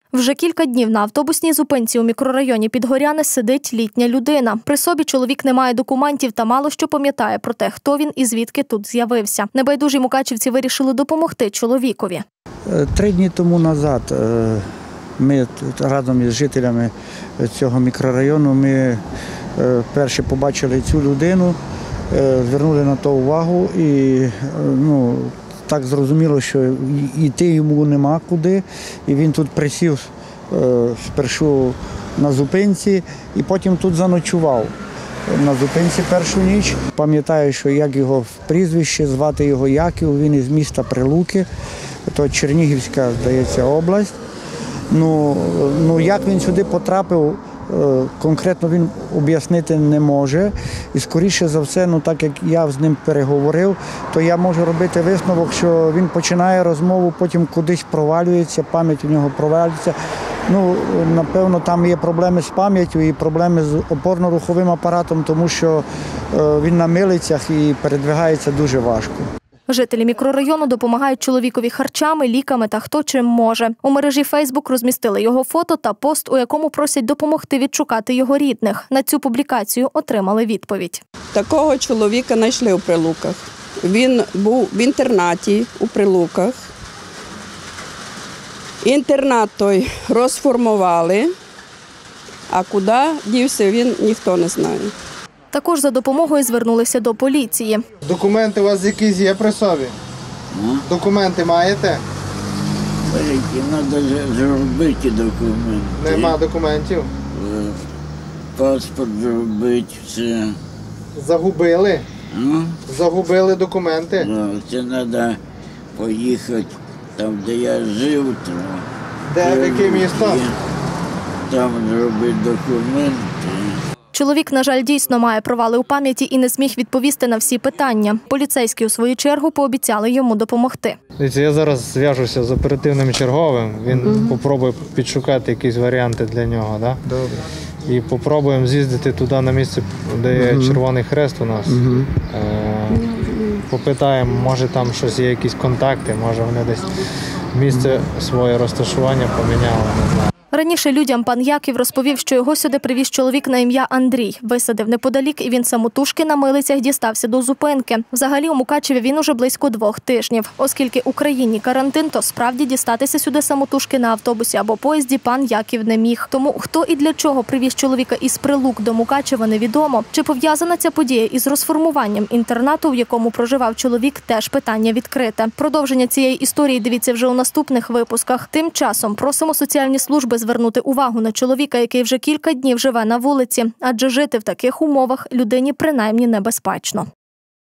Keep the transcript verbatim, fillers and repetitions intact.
Вже кілька днів на автобусній зупинці у мікрорайоні Підгоряне сидить літня людина. При собі чоловік не має документів та мало що пам'ятає про те, хто він і звідки тут з'явився. Небайдужі мукачівці вирішили допомогти чоловікові. Три дні тому назад ми разом із жителями цього мікрорайону ми перше побачили цю людину, звернули на то увагу і ну, так зрозуміло, що йти йому нема куди. І він тут присів спершу на зупинці і потім тут заночував. На зупинці першу ніч. Пам'ятаю, що як його прізвище, звати його Яків, він із міста Прилуки, то Чернігівська, здається, область. Ну, ну як він сюди потрапив, конкретно він об'яснити не може. І скоріше за все, ну так як я з ним переговорив, то я можу робити висновок, що він починає розмову, потім кудись провалюється, пам'ять у нього провалюється. Ну, напевно, там є проблеми з пам'яттю і проблеми з опорно-руховим апаратом, тому що він на милицях і передвигається дуже важко. Жителі мікрорайону допомагають чоловікові харчами, ліками та хто чим може. У мережі Фейсбук розмістили його фото та пост, у якому просять допомогти відшукати його рідних. На цю публікацію отримали відповідь. Такого чоловіка знайшли у Прилуках. Він був в інтернаті у Прилуках. Інтернат той розформували, а куди дівся він, ніхто не знає. Також за допомогою звернулися до поліції. Документи у вас якісь є при собі? А? Документи маєте? Треба зробити документи. Нема документів? Паспорт зробити, все. Загубили? А? Загубили документи? Да, це треба поїхати там, де я жив. То де, в яке місто? Там зробити документи. Чоловік, на жаль, дійсно має провали у пам'яті і не зміг відповісти на всі питання. Поліцейські, у свою чергу, пообіцяли йому допомогти. Я зараз зв'яжуся з оперативним черговим, він угу. спробує підшукати якісь варіанти для нього. Да? Добре. І спробуємо з'їздити туди на місце, де є угу. Червоний Хрест у нас. Угу. Е, попитаємо, може там щось є, якісь контакти, може вони десь місце своє розташування поміняли, не знаю. Раніше людям пан Яків розповів, що його сюди привіз чоловік на ім'я Андрій. Висадив неподалік і він самотужки на милицях дістався до зупинки. Взагалі у Мукачеві він уже близько двох тижнів. Оскільки у країні карантин, то справді дістатися сюди самотужки на автобусі або поїзді пан Яків не міг. Тому хто і для чого привіз чоловіка із Прилук до Мукачева, невідомо. Чи пов'язана ця подія із розформуванням інтернату, в якому проживав чоловік, теж питання відкрите. Продовження цієї історії дивіться вже у наступних випусках. Тим часом просимо соціальні служби звернути увагу на чоловіка, який вже кілька днів живе на вулиці, адже жити в таких умовах людині принаймні небезпечно.